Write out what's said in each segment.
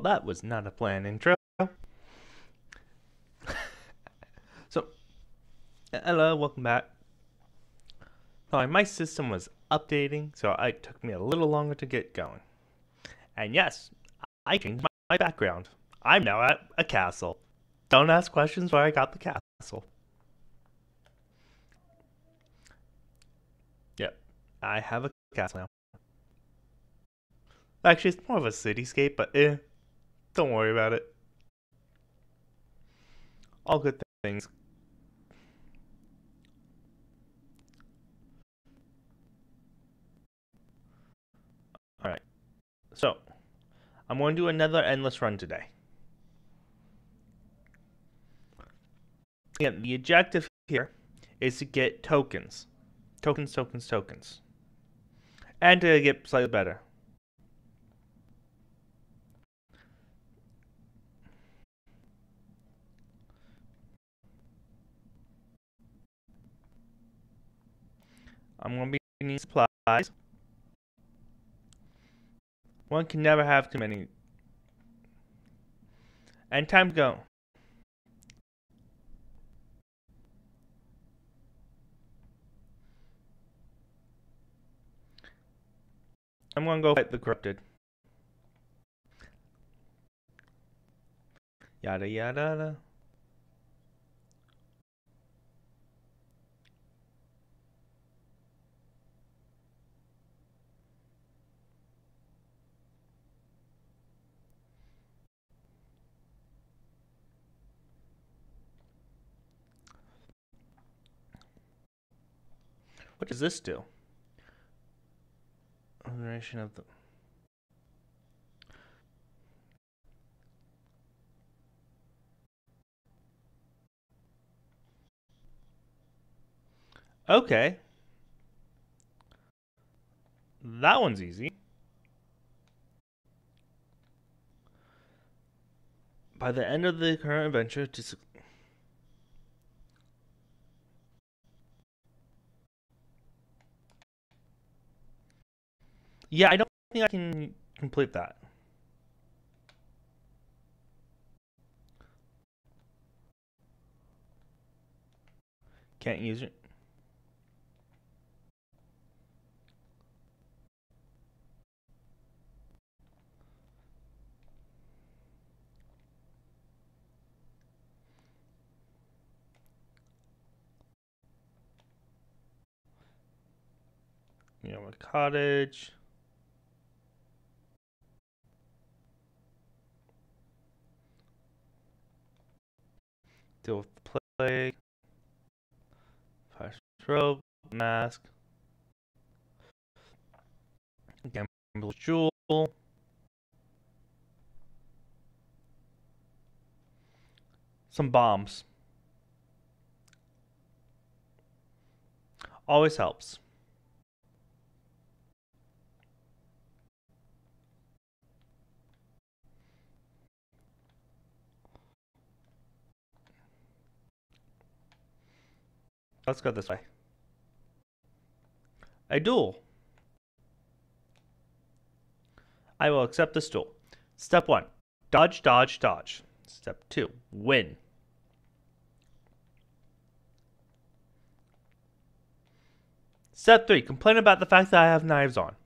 that was not a planned intro. So, hello, welcome back. Sorry, my system was updating, so it took me a little longer to get going. And yes, I changed my background. I'm now at a castle. Don't ask questions where I got the castle. Yep, I have a castle now. Actually, it's more of a cityscape, but don't worry about it. All good things. Alright, so I'm going to do another endless run today. Again, the objective here is to get tokens. Tokens. And to get slightly better. I'm going to be needing supplies. One can never have too many. And time to go. I'm going to go fight the corrupted. Yada yada. What does this do? Elimination of the... Okay. That one's easy. By the end of the current adventure, yeah, I don't think I can complete that. Can't use it. You know, a cottage. Deal with the plague. Fire strobe. Mask. Gambler's jewel. Some bombs. Always helps. Let's go this way. A duel. I will accept this duel. Step 1. Dodge, dodge, dodge. Step 2. Win. Step 3. Complain about the fact that I have knives on.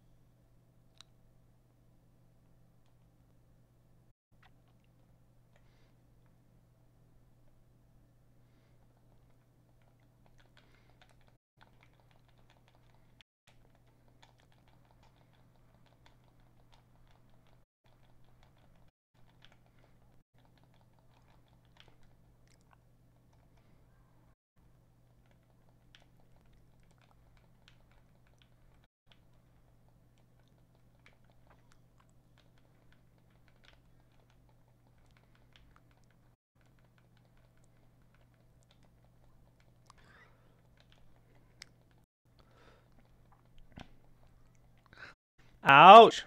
Ouch!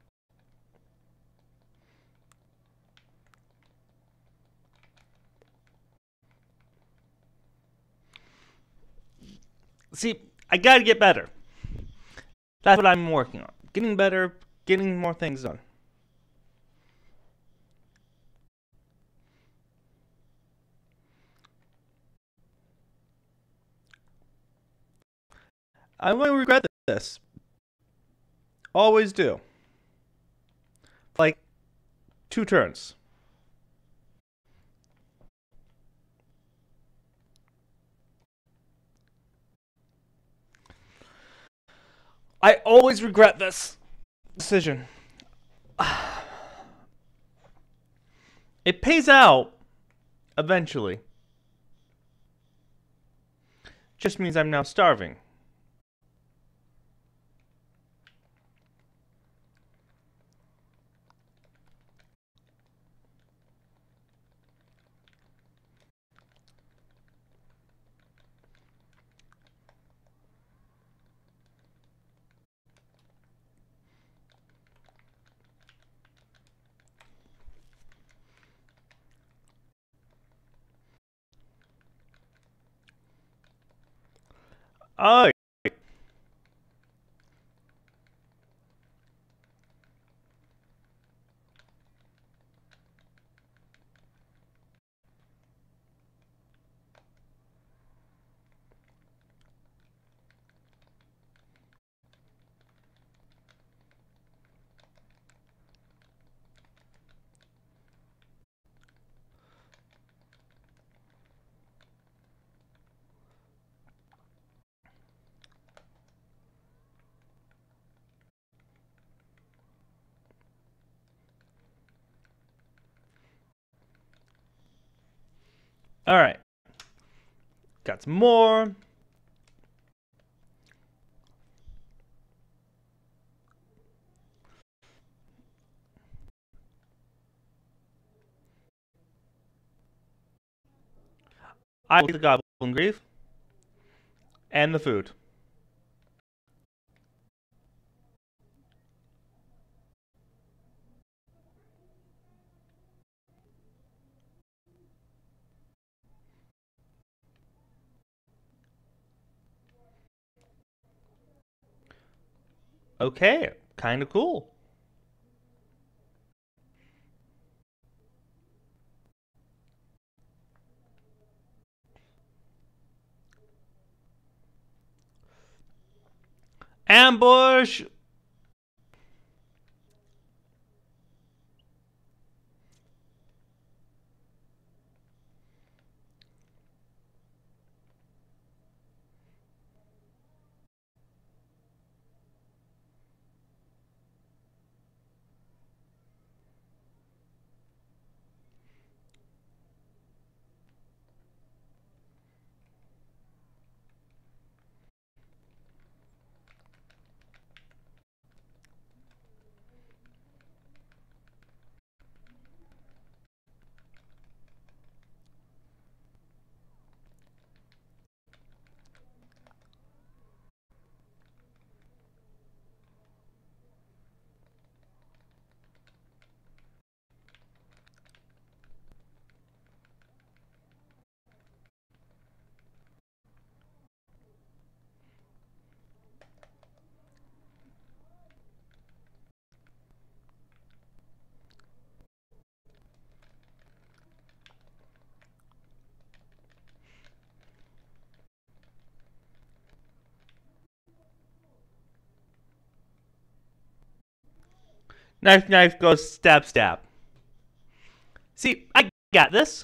See, I gotta get better. That's what I'm working on. Getting better, getting more things done. I'm going to regret this. Always do. Like 2 turns. I always regret this decision. It pays out eventually. Just means I'm now starving. Oh, all right. Got some more. I will eat the goblin grief and the food. Okay, kind of cool. Ambush! Knife, knife goes stab, stab. See, I got this.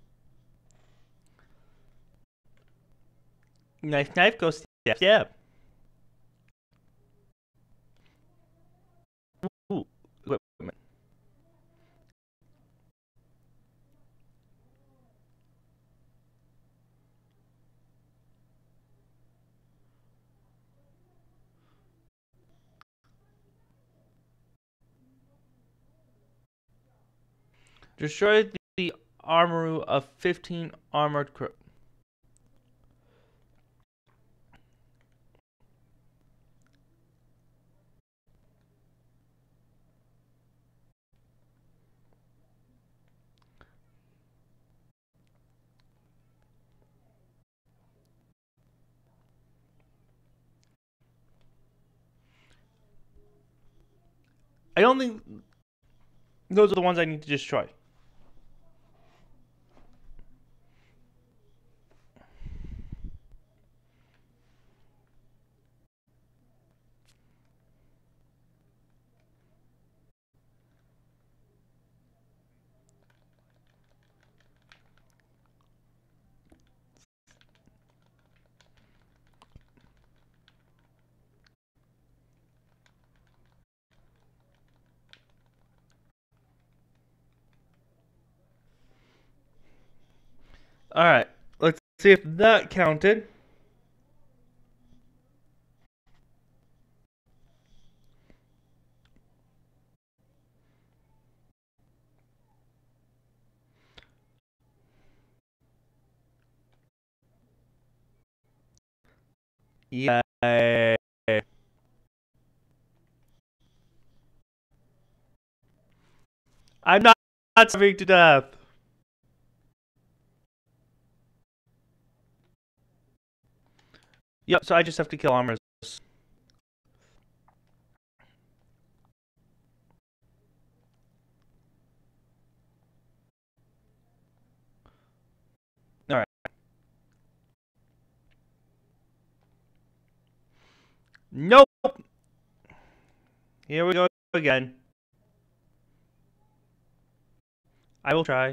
Knife, knife goes stab, stab. Ooh, wait a minute. Destroy the armor of 15 armored crew. I don't think those are the ones I need to destroy. Alright, let's see if that counted. Yay. I'm not starving to death. Yep, so I just have to kill armors. Alright. Nope. Here we go again. I will try.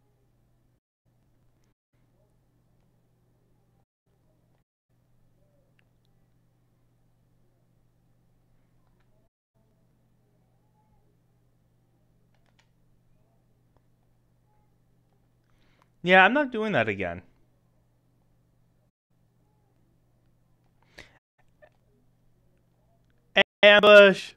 Yeah, I'm not doing that again. Ambush!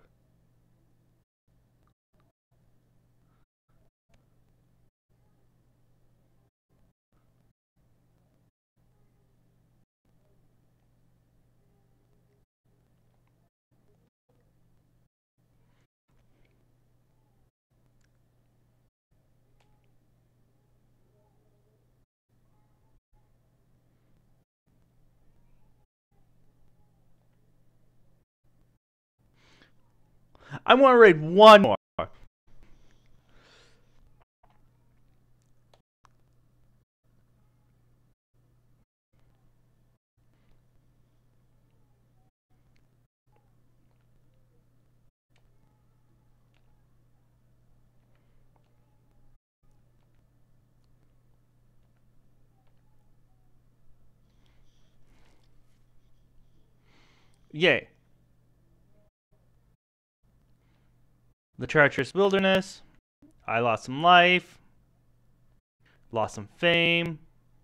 I want to raid one more. Yay. The treacherous wilderness. I lost some life. Lost some fame.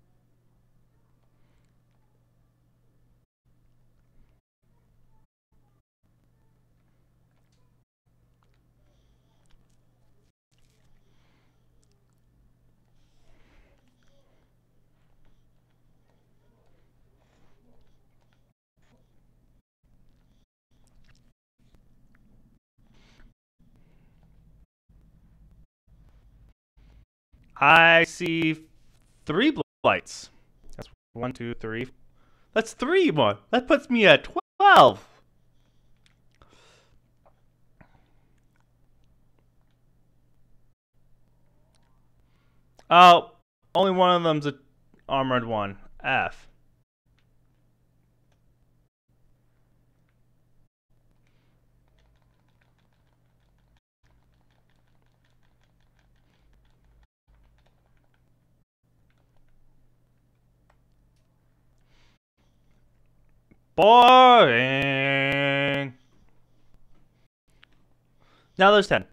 I see 3 blights. That's 1, 2, 3. That's 3 more. That puts me at 12. Oh, only one of them's a armored one. F. Boring. Now there's 10.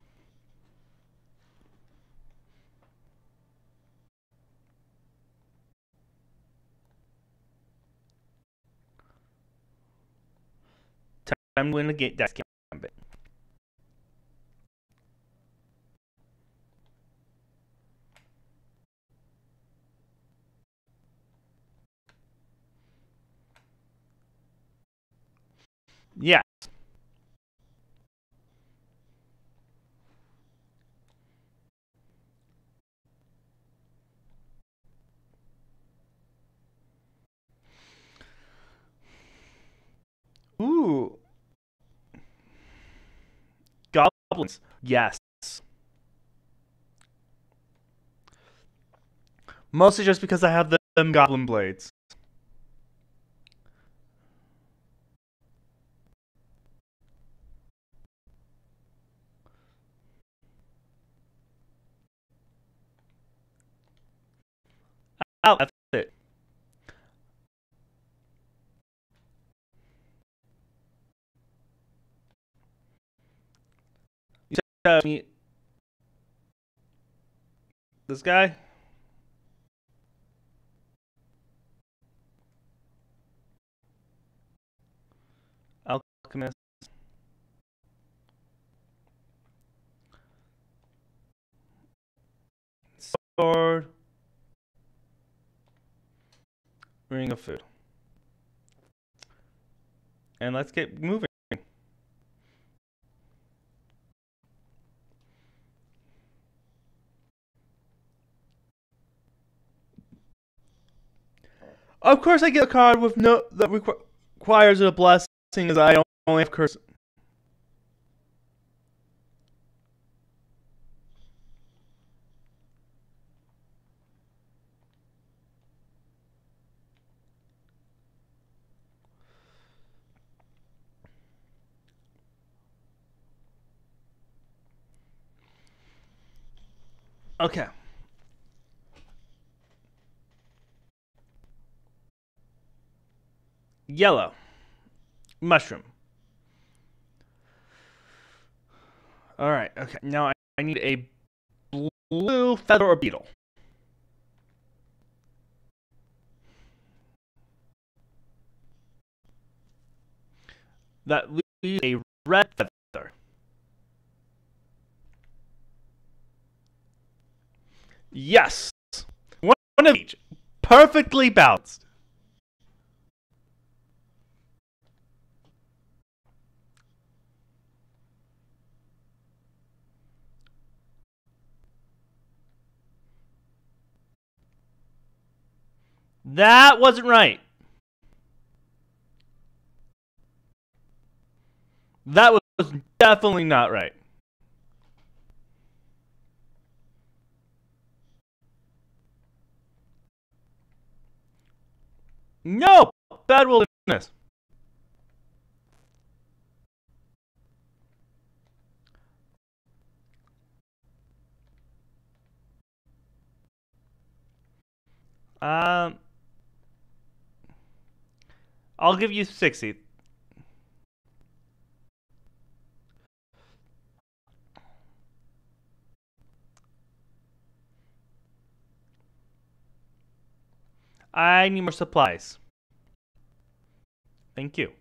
I'm going to get that gambit. Yeah. Ooh. Goblins. Yes. Mostly just because I have them goblin blades. Oh, that's it. You said me. This guy? board. Ring of food. And let's get moving. Of course, I get a card with no that requires a blessing, as I only have curse. Okay. Yellow. Mushroom. Alright, okay. Now I need a blue feather or beetle. That leaves a red feather. Yes! One of each. Perfectly balanced. That wasn't right. That was definitely not right. No! Bad wilderness. Um, I'll give you 60. I need more supplies. Thank you.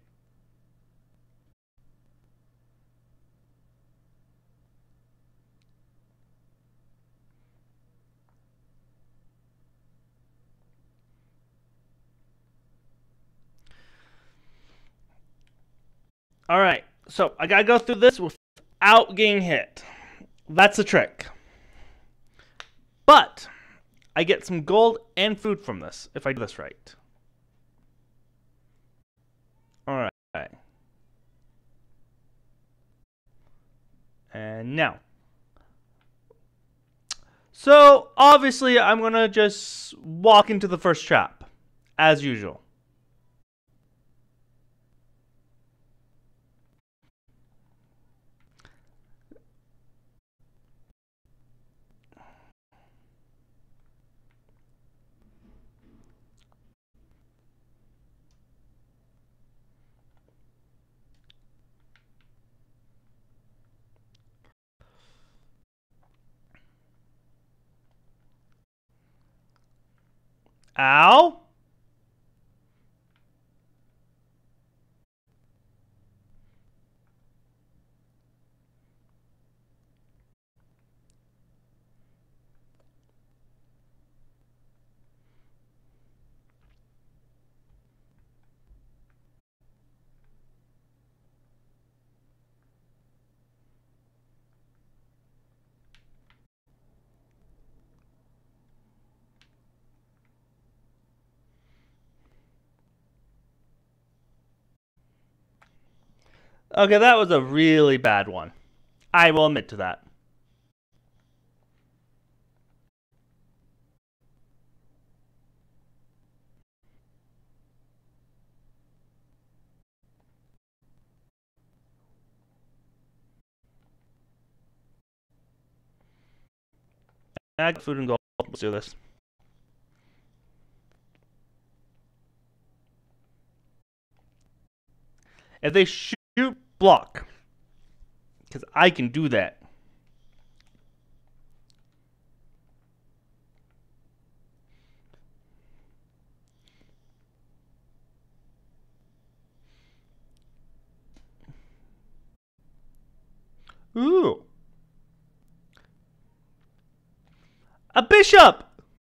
Alright, so I gotta go through this without getting hit. That's the trick. But I get some gold and food from this if I do this right. Alright. And now. So, obviously, I'm gonna just walk into the first trap, as usual. Ow! Okay, that was a really bad one. I will admit to that. I got food and gold. Let's do this. If they shoot, block. Because I can do that. Ooh. A bishop!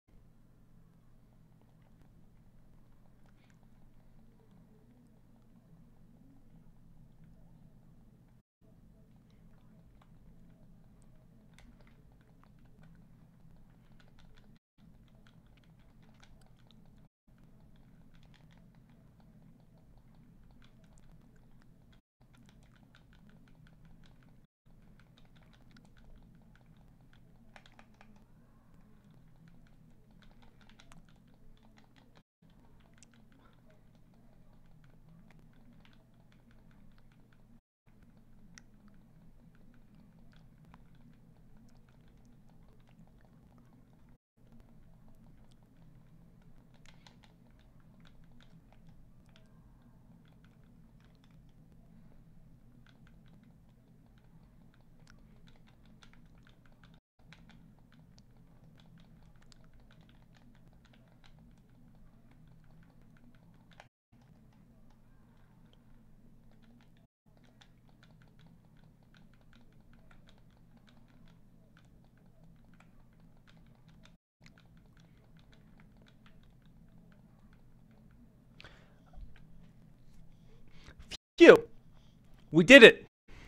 Phew! We did it!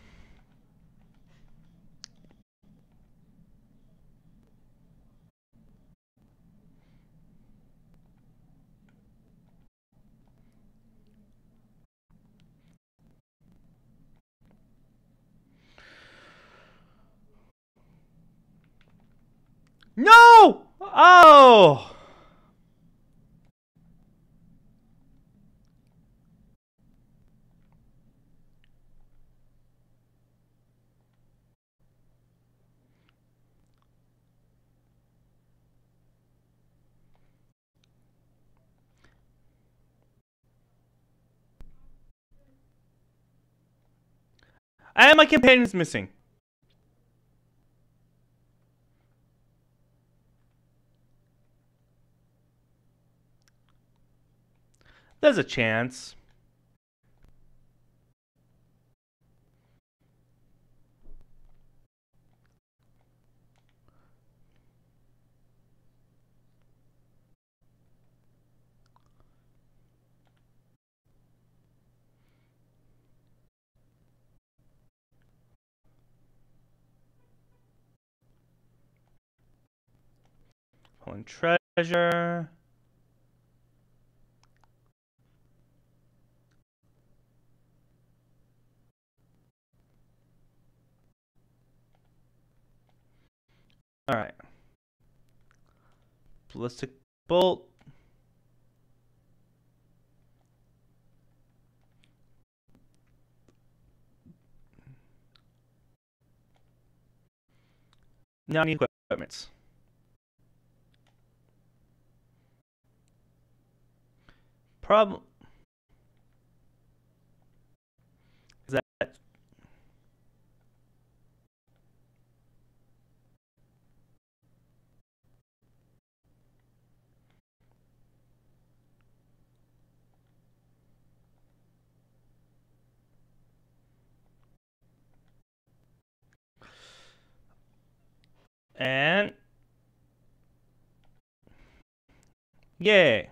No! Oh! And my companion's missing. There's a chance. Pulling treasure. Alright. Ballistic bolt. Now I need equipment. Problem is that and yay.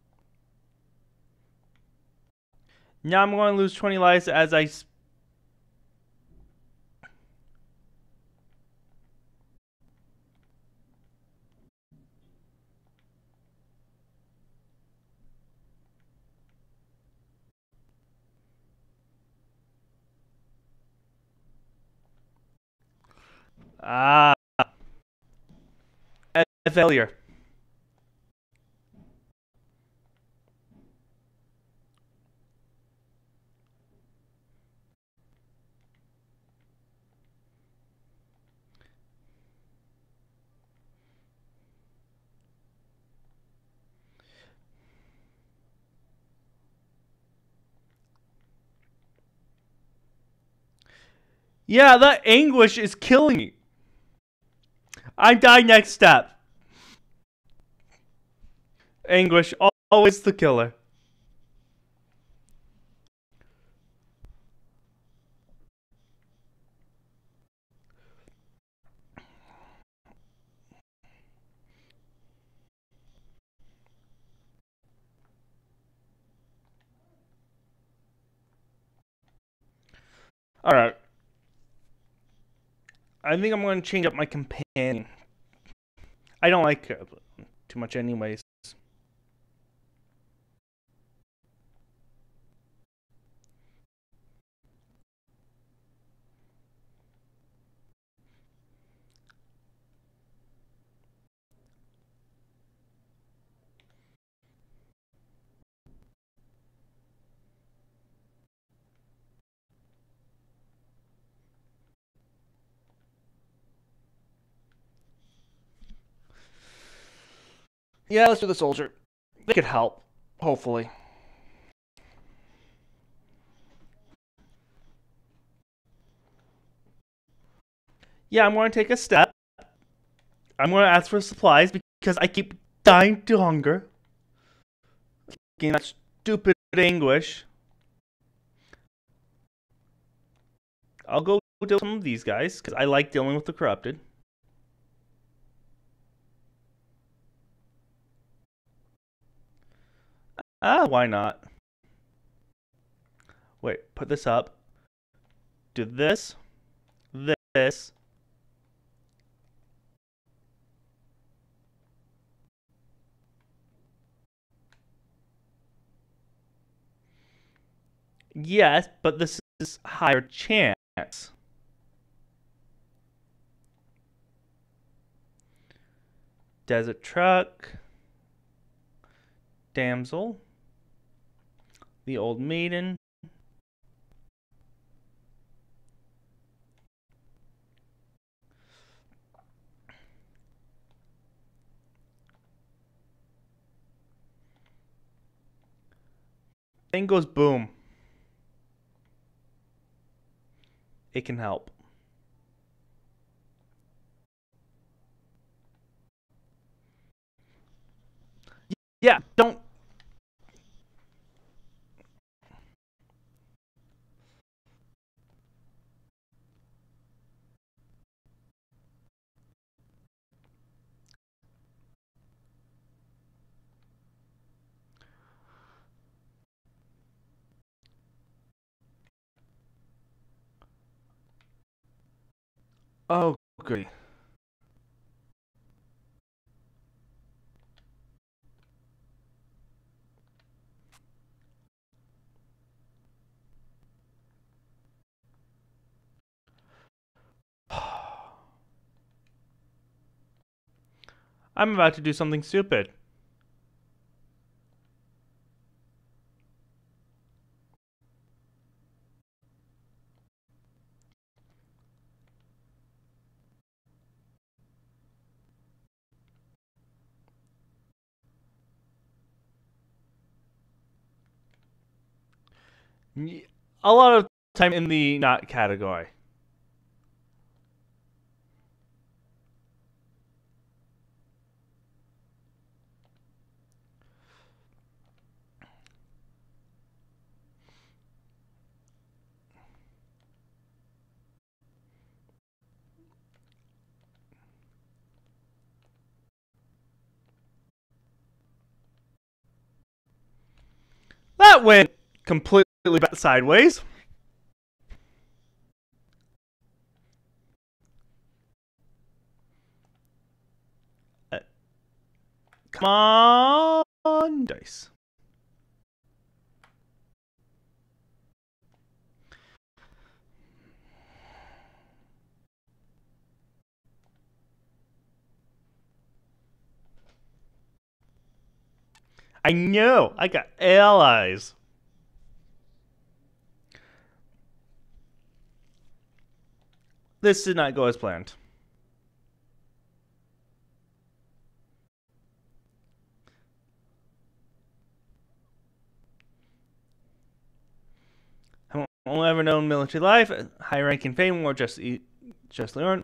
Now I'm going to lose 20 lives as I ah a failure. Yeah, that anguish is killing me. I die next step. Anguish, always the killer. Alright. I think I'm going to change up my companion. I don't like her too much anyways. Yeah, let's do the soldier. They could help, hopefully. Yeah, I'm going to take a step. I'm going to ask for supplies because I keep dying to hunger. Getting that stupid anguish. I'll go deal with some of these guys because I like dealing with the corrupted. Why not? Wait, put this up. Do this. This. Yes, but this is higher chance. Desert truck. Damsel. The old maiden. Thing goes boom. It can help. Yeah, don't. Oh, goody. I'm about to do something stupid. A lot of time in the not category. That went completely sideways. Uh, Come on, dice. I know. I got allies. This did not go as planned. I've only ever known military life, high rank and fame, or justly earned.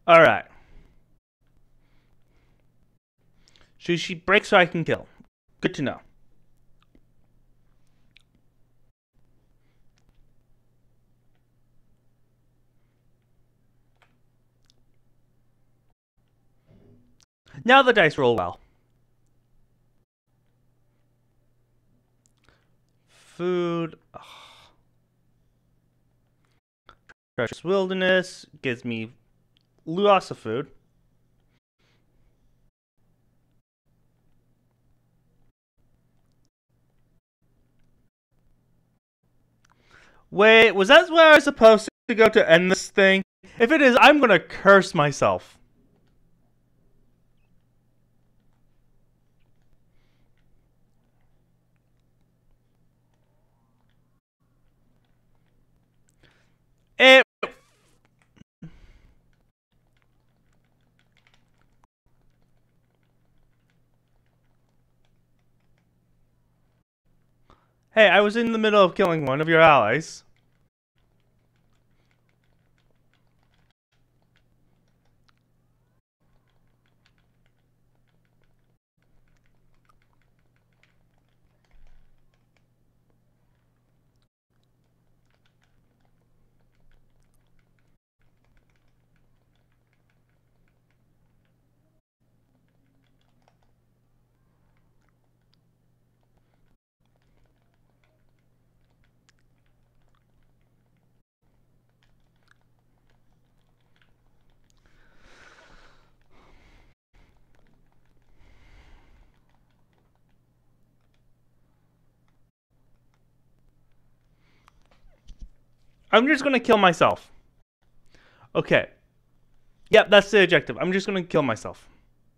Alright. Sushi breaks so I can kill. Good to know. Now the dice roll well. Food. Ugh. Precious Wilderness gives me lots of food. Wait, was that where I was supposed to go to end this thing? If it is, I'm gonna curse myself. It. Hey, I was in the middle of killing one of your allies. I'm just gonna kill myself. Okay. Yep, that's the objective. I'm just gonna kill myself.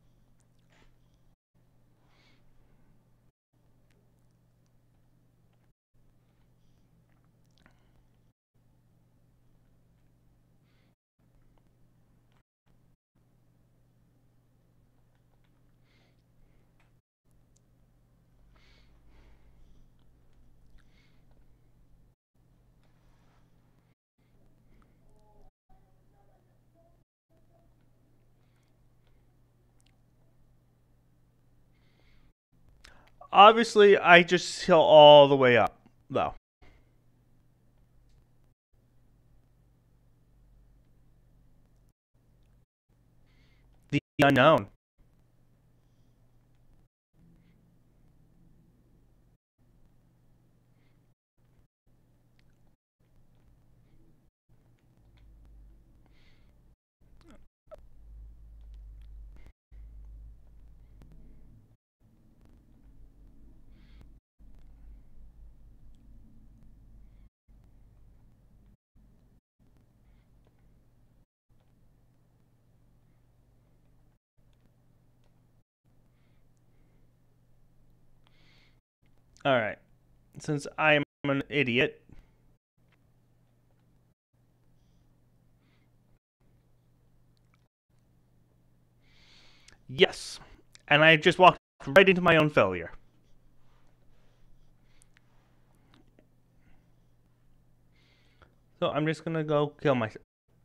Obviously, I just heal all the way up, though. The unknown. Alright. Since I'm an idiot. Yes. And I just walked right into my own failure. So I'm just gonna go kill myself.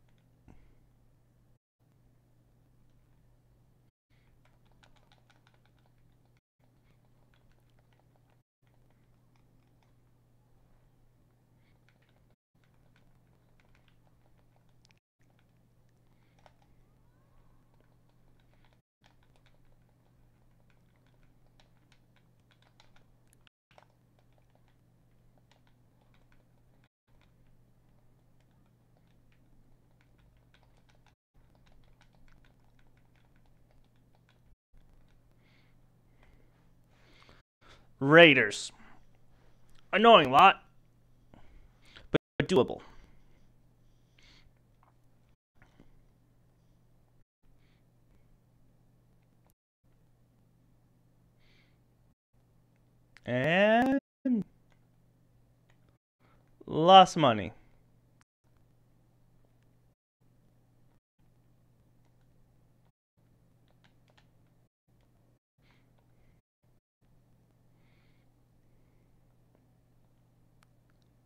Raiders. Annoying lot, but doable. And lost money.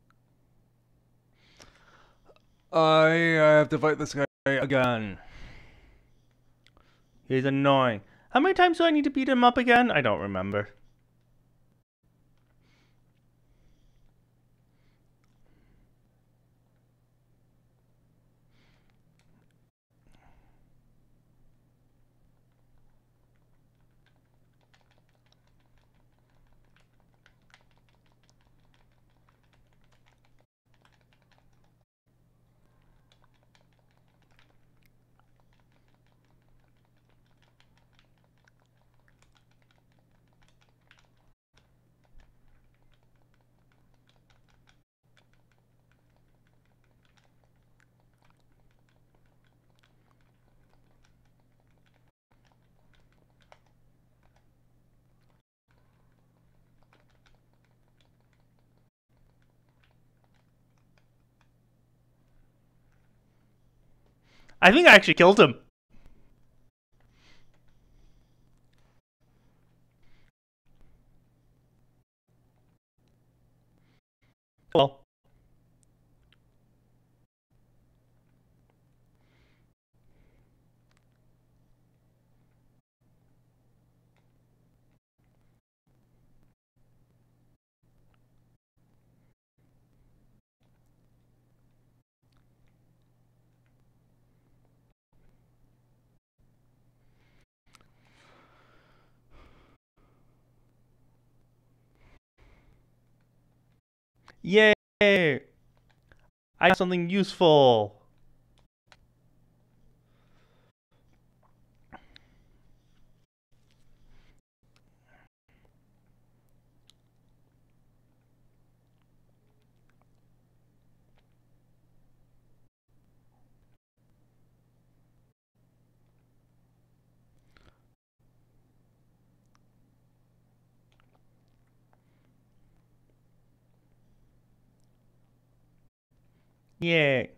I have to fight this guy again. He's annoying. How many times do I need to beat him up again? I don't remember. I think I actually killed him. Well. Yay! I have something useful. Yay.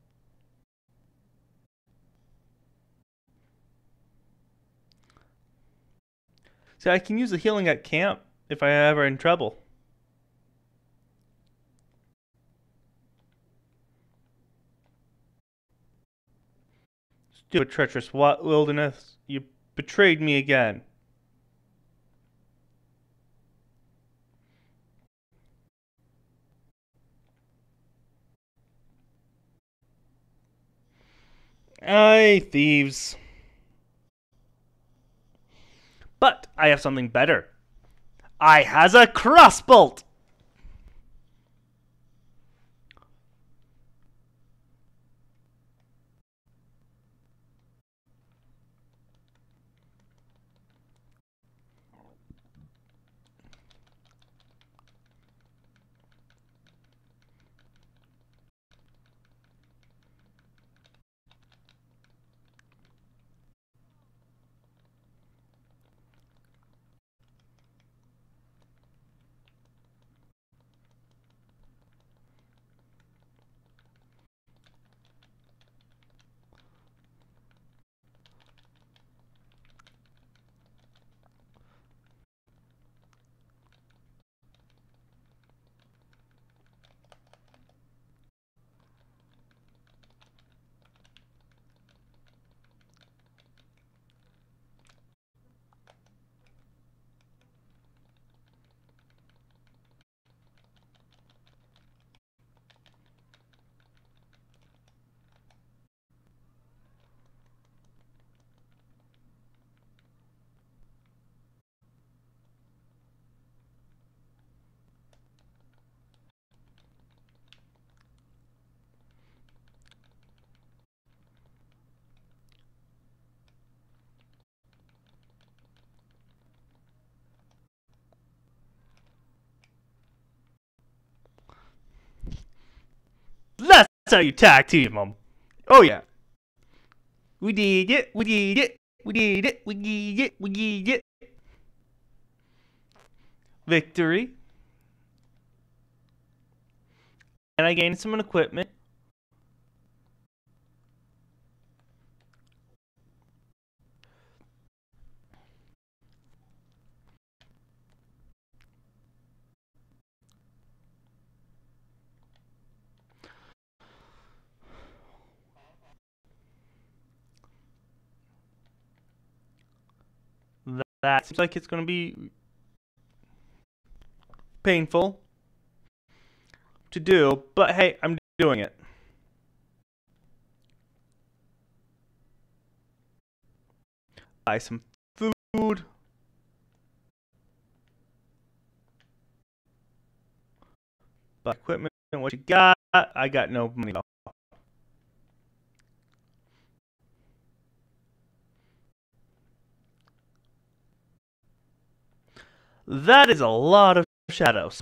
So I can use the healing at camp if I ever in trouble. Stupid treacherous wilderness. You betrayed me again. Aye, thieves. But I have something better. I has a crossbolt. That's how you tag team them. Oh yeah. We did it. We did it. We did it. We did it. We did it. Victory. And I gained some equipment. That seems like it's going to be painful to do, but hey, I'm doing it. Buy some food. Buy equipment. What you got? I got no money left. That is a lot of shadows.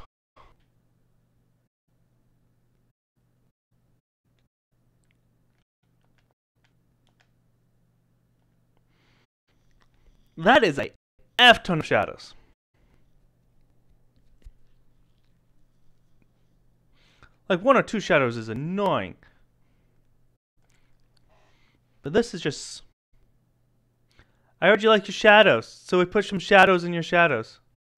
That is a F ton of shadows. Like 1 or 2 shadows is annoying. But this is just... I heard you like your shadows, so we put some shadows in your shadows.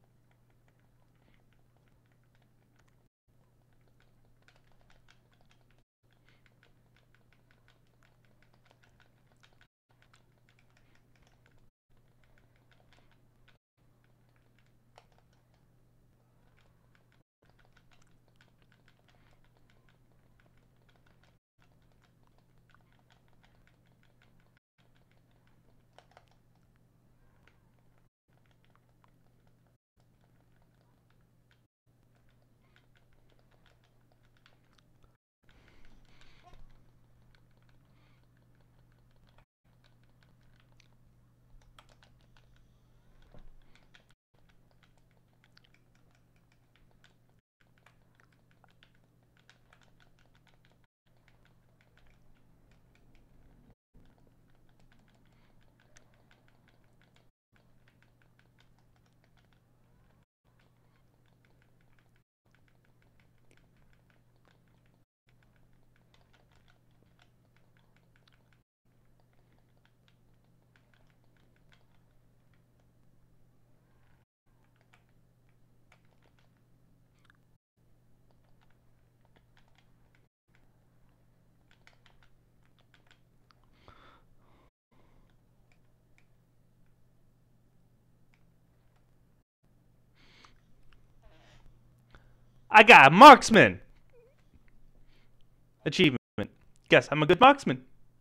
I got a marksman achievement. Guess I'm a good marksman.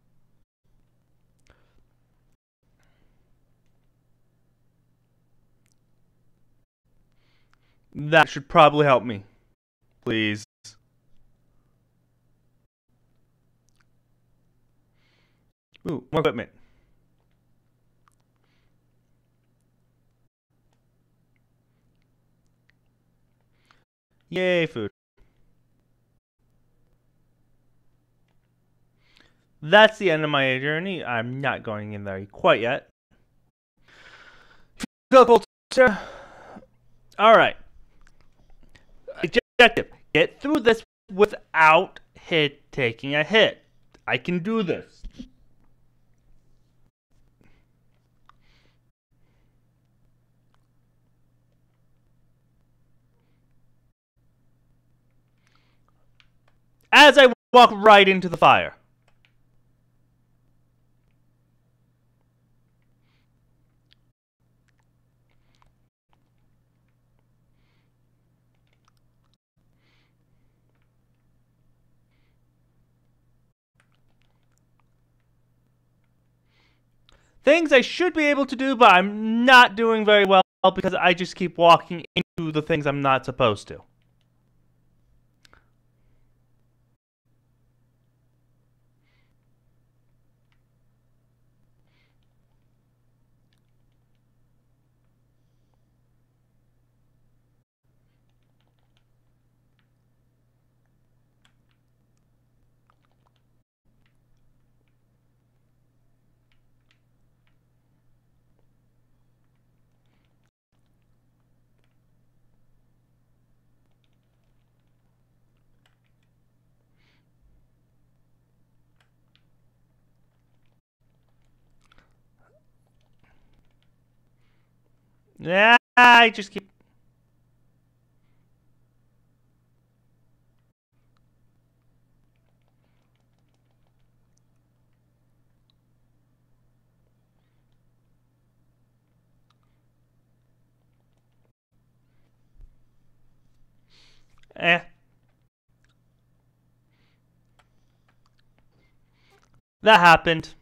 That should probably help me. Please. Ooh, more equipment. Yay, food. That's the end of my journey. I'm not going in there quite yet. Culture. Alright. Objective. Get through this without taking a hit. I can do this. As I walk right into the fire. Things I should be able to do, but I'm not doing very well because I just keep walking into the things I'm not supposed to. Yeah, I just keep... Eh. That happened.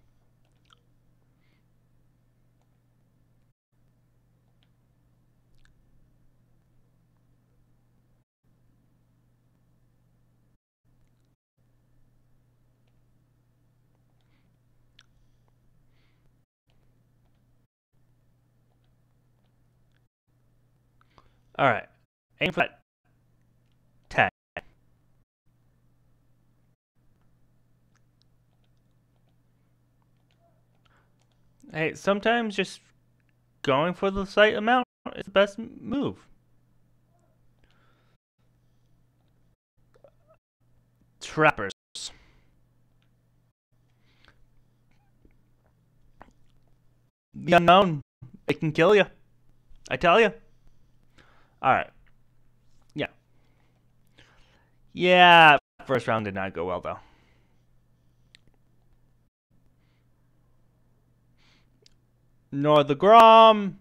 Alright. Aim for that 10. Hey, sometimes just going for the sight amount is the best move. Trappers. The unknown. It can kill you. I tell you. Alright. Yeah. Yeah, first round did not go well, though. Nor the Grom.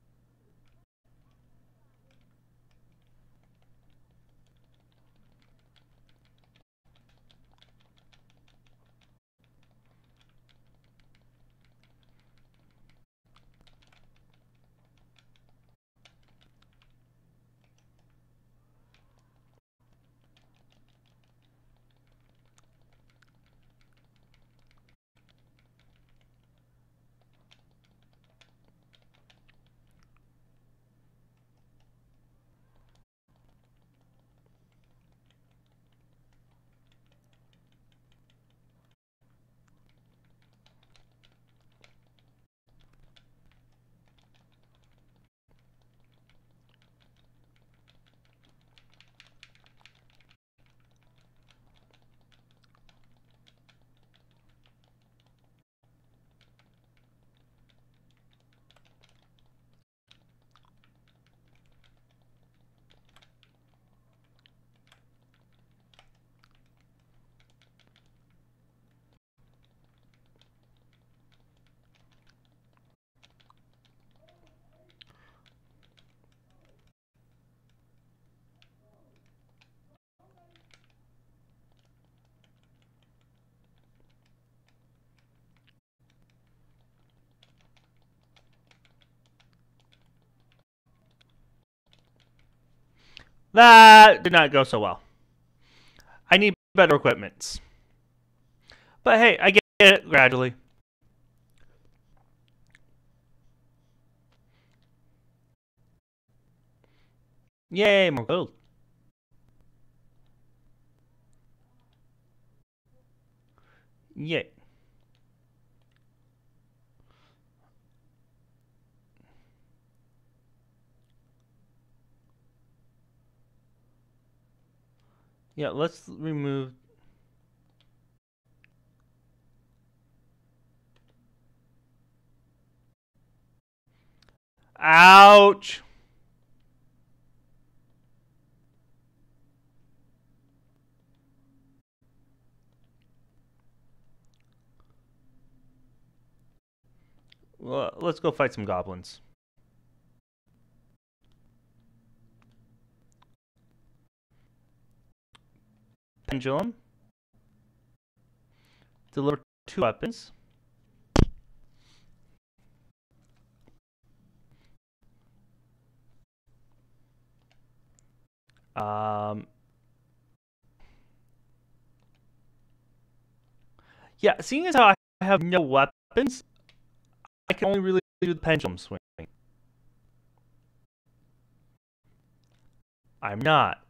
That did not go so well. I need better equipment. But hey, I get it gradually. Yay, more gold. Yay. Yeah, let's remove. Ouch. Well, let's go fight some goblins. Pendulum. Deliver 2 weapons. Yeah, seeing as how I have no weapons, I can only really do the pendulum swing. I'm not.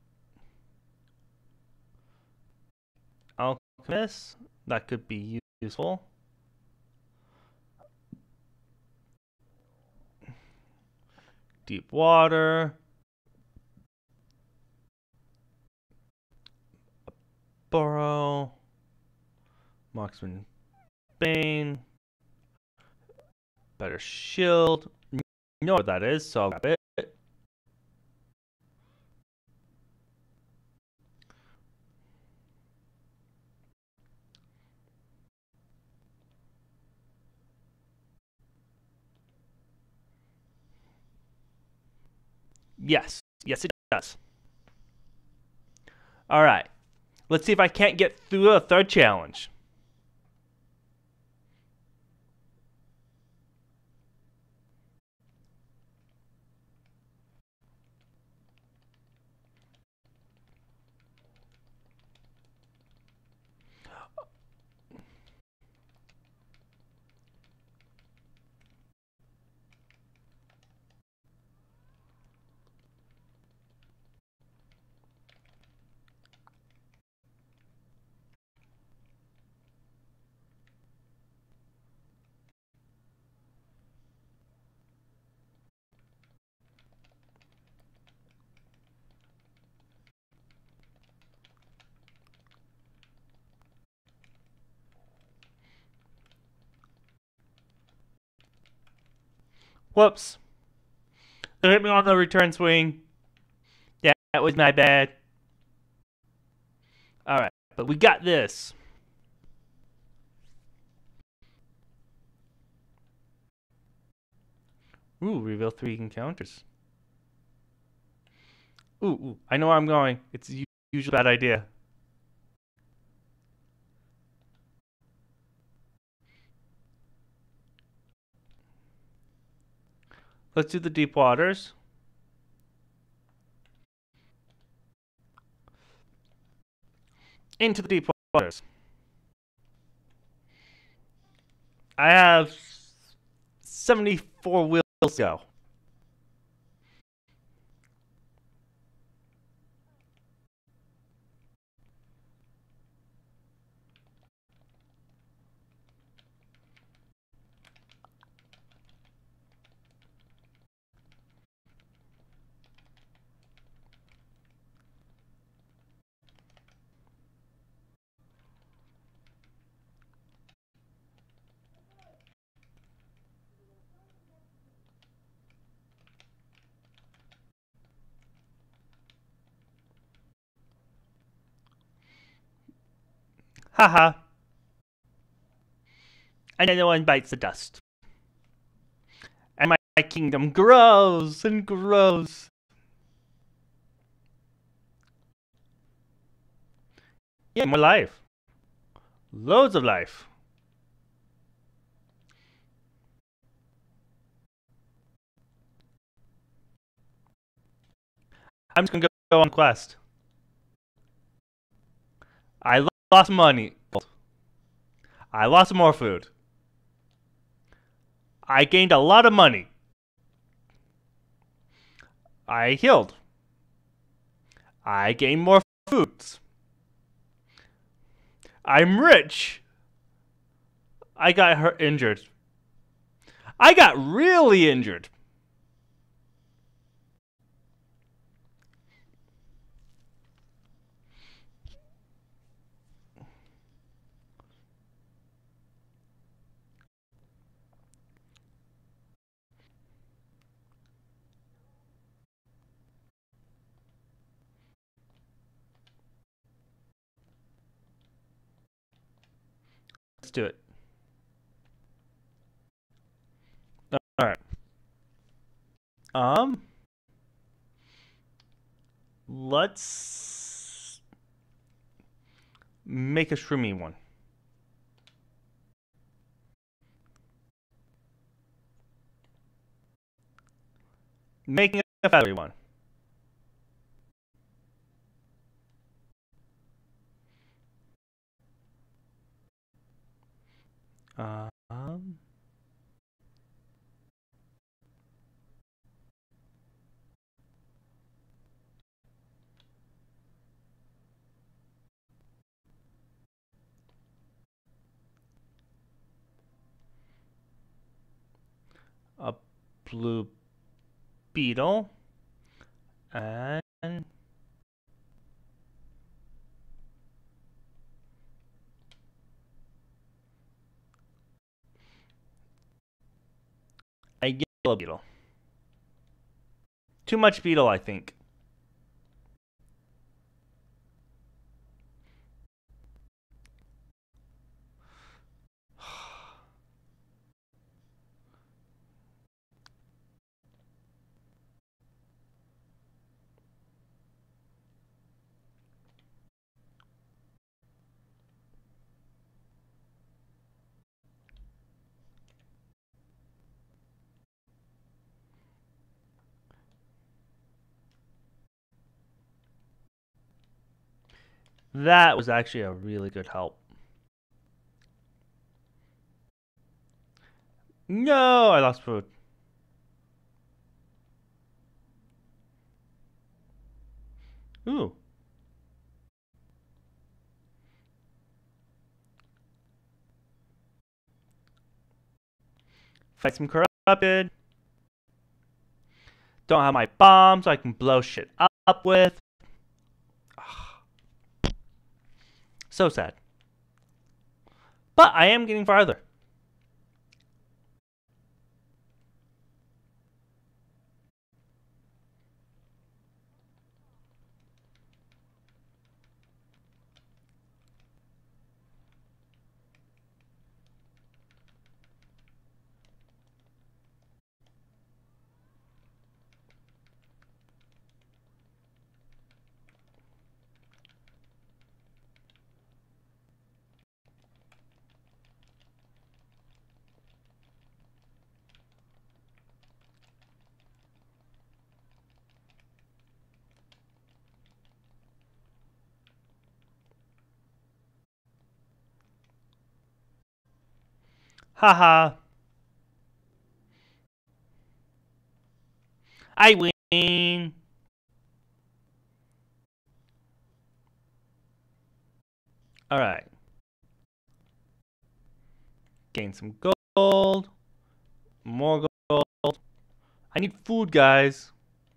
Alchemist. That could be useful. Deep water. Burrow. Marksman Bane. Better shield. You know what that is, so I'll grab it. Yes. Yes, it does. Alright. Let's see if I can't get through a third challenge. Whoops. They hit me on the return swing. Yeah, that was my bad. Alright, but we got this. Ooh, reveal 3 encounters. Ooh, I know where I'm going. It's usually a bad idea. Let's do the deep waters. Into the deep waters. I have 74 wheels to go. Haha. And then no one bites the dust. And my kingdom grows and grows. Yeah, more life. Loads of life. I'm just gonna go on quest. I lost money. I lost more food. I gained a lot of money. I healed. I gained more foods. I'm rich. I got hurt, injured. I got really injured. Let's do it. All right. Let's make a shroomy one. Making a feathery one. Um, a blue beetle and a yellow beetle. Too much beetle, I think. That was actually a really good help. No, I lost food. Ooh. Fight some corrupted. Don't have my bomb, so I can blow shit up with. So sad. But I am getting farther. Haha. I win. Alright. Gain some gold. More gold. I need food, guys.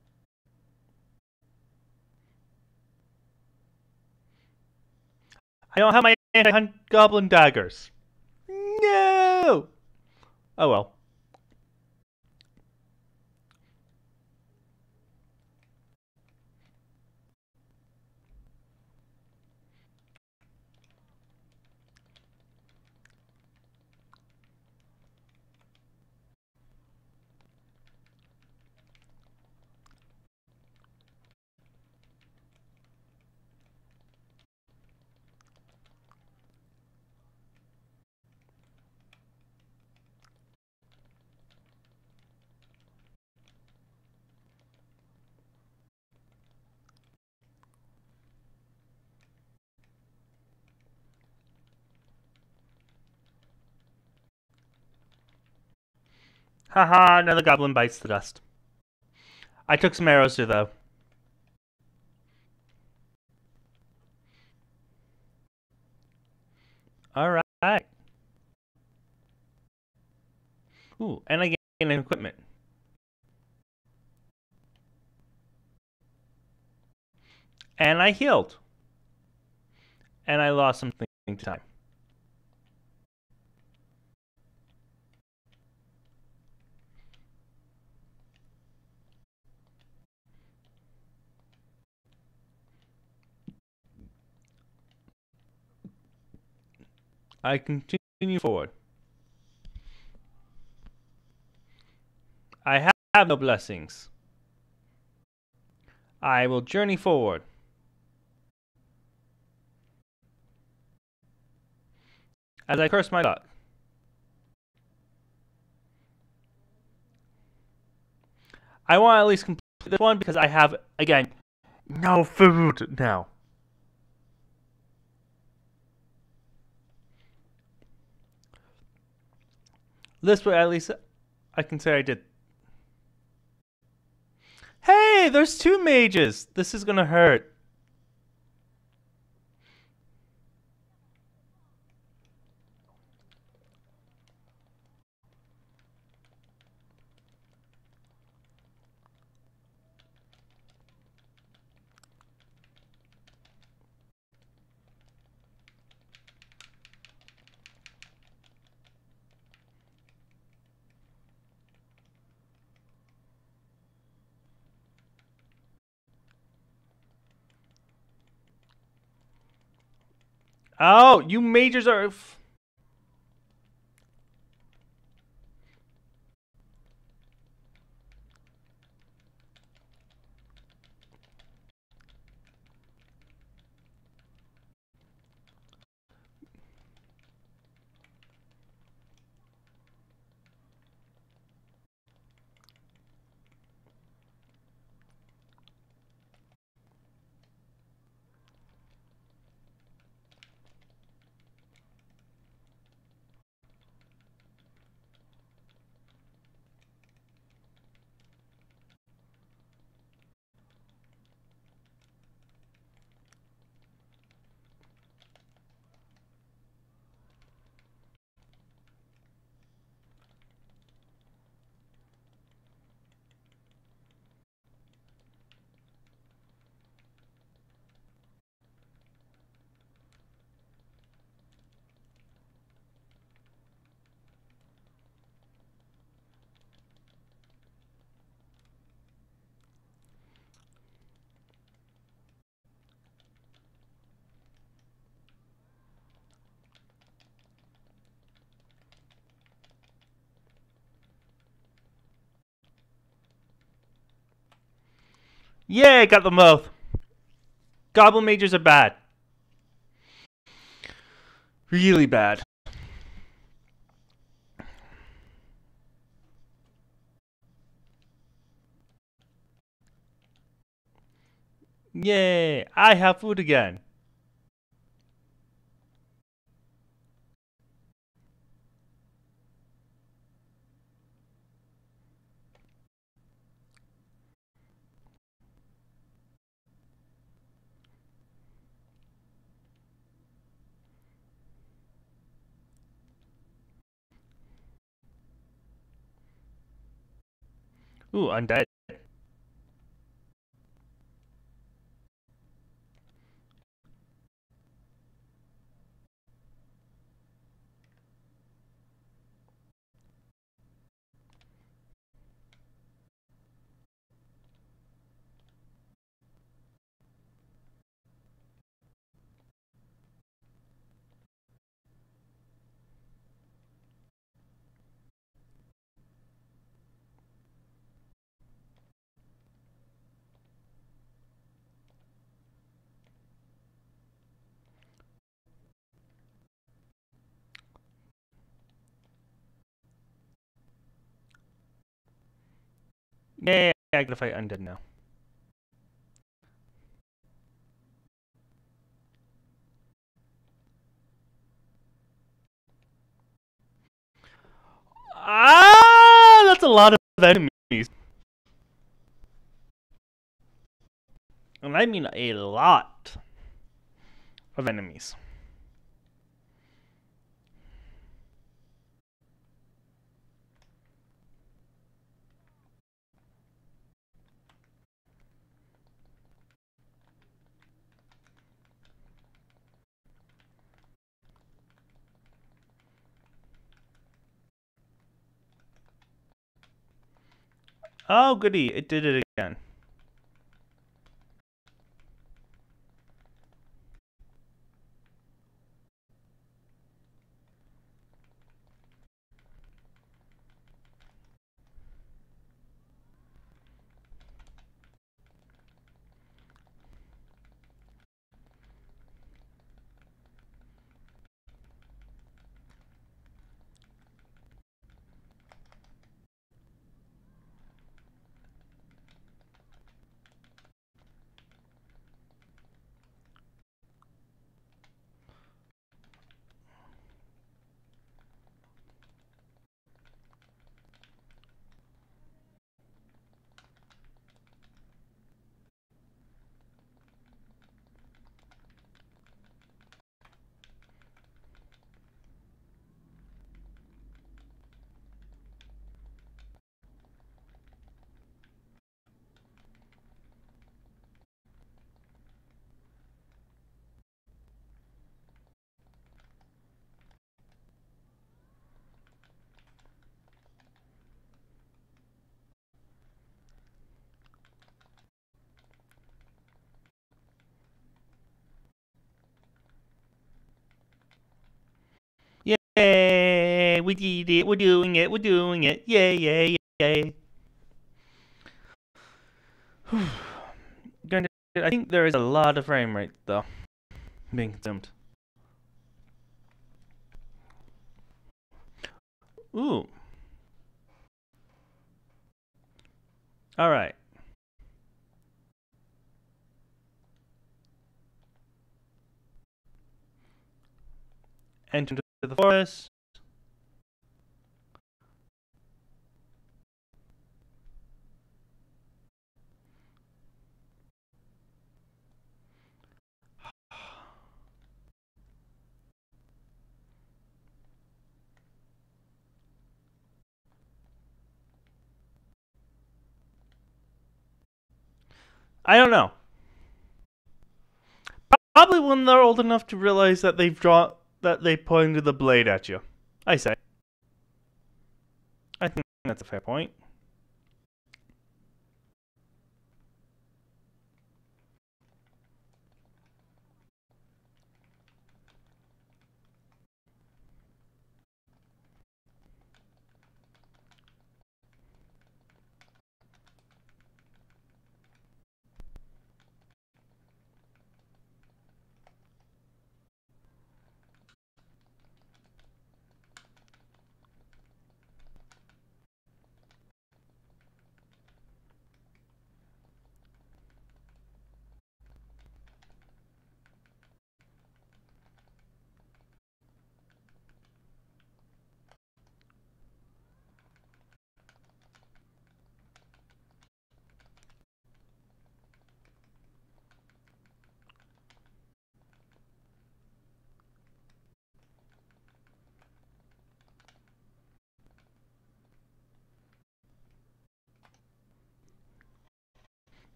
I don't have my anti-goblin daggers. No! Oh well. Haha, another goblin bites the dust. I took some arrows too, though. Alright. Ooh, and I gained equipment. And I healed. And I lost something to time. I continue forward. I have no blessings. I will journey forward. As I curse my luck. I want to at least complete this one because I have, again, no food now. This way, at least, I can say I did. Hey, there's 2 mages. This is gonna hurt. Oh, you mages are... Yay, got them both. Goblin mages are bad. Really bad. Yay, I have food again. Ooh, undead. Yay, I gotta fight undead now. Ah, that's a lot of enemies. And I mean a lot of enemies. Oh, goody, it did it again. Yay, we did it, we're doing it, we're doing it. Yay, yay, yay. I think there is a lot of frame rate, though, being consumed. Ooh. Alright. Enter into the forest. I don't know. Probably when they're old enough to realize that they pointed the blade at you. I say. I think that's a fair point.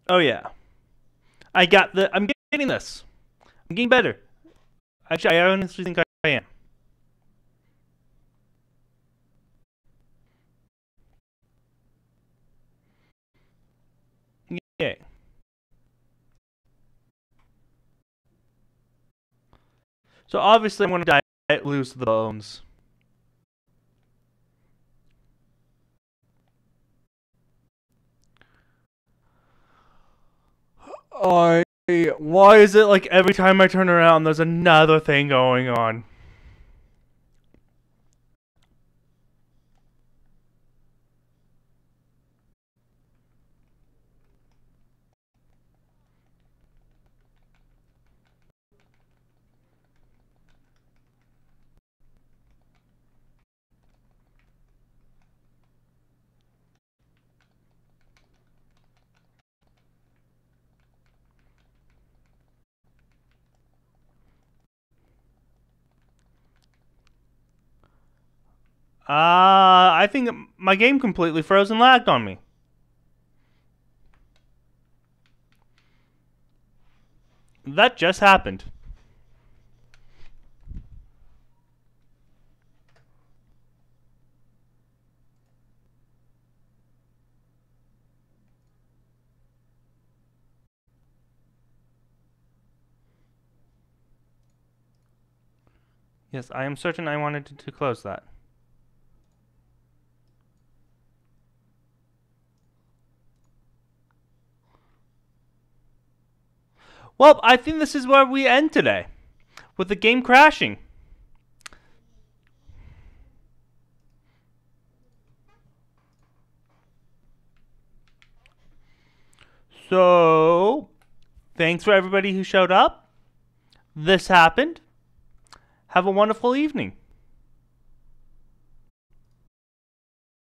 Oh yeah. I'm getting this. I'm getting better. Actually, I honestly think I am. Yeah. So obviously, I'm going to lose the bones. Why is it like every time I turn around, there's another thing going on? I think my game completely froze and lagged on me. That just happened. Yes, I am certain I wanted to close that. Well, I think this is where we end today, with the game crashing. So, thanks for everybody who showed up. This happened. Have a wonderful evening.